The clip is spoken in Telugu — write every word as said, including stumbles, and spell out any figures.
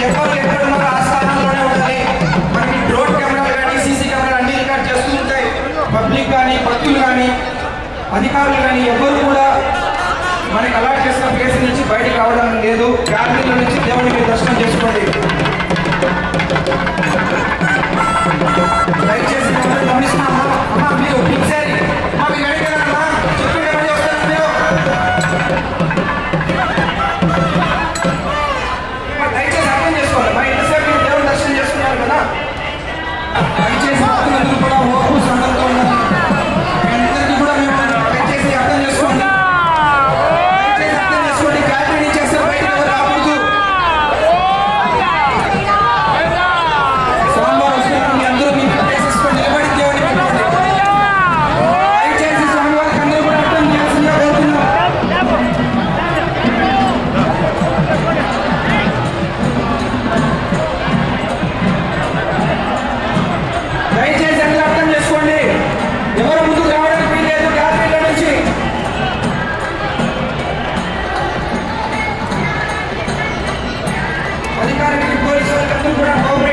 ఎవరు ఎక్కడ ఉన్నారో ఆ స్థానంలోనే ఉండాలి. మనకి డ్రోన్ కెమెరాలు కానీ సీసీ కెమెరాలు అన్ని రికార్డ్ చేస్తూ ఉంటాయి. పబ్లిక్ కానీ భక్తులు కానీ అధికారులు కానీ ఎవరు కూడా మనకి అలాట్ చేసిన ప్లేస్ నుంచి బయటకు రావడం లేదు. గ్యాలరీల నుంచి దేవుడిని మీరు దర్శనం చేసుకోండి. దయచేసి గమనిస్తున్నామా అమ్మా, మీరు పిక్సారి అమ్మా మీరు అడిగారమ్మా చెప్పండి మళ్ళీ వస్తారు మీరు. దయచేసి అర్థం చేసుకోవాలి. మరి ఎంతసేపు మీరు దేవుని దర్శనం చేసుకున్నారు కదా, దయచేసి భక్తులందరూ కూడా ఓపు సందర్భంతో ఉన్నారు. మీ అందరికీ కూడా మేము దయచేసి అర్థం చేసుకోండి. దయచేసి అర్థం చేసుకోండి. గ్యాలరీ నుంచి చేస్తే బయట ఎవరు రాకూడదు. స్వామివారు వస్తున్నారు. మీ అందరూ మీ ప్రదేశించుకొని నిలబడి దేవుని పెట్టుకోండి. దయచేసి స్వామివారికి అందరూ కూడా అర్థం చేయాల్సిందిగా కోరుతున్నాం. దయచేసి అందరూ అర్థం చేసుకోండి. ఎవరు ముందుకు రావడానికి వీల్లేదు గ్యాలరీల నుంచి. అధికారికి పోలీసు వాళ్ళకి అందరూ కూడా కోఆపరేట్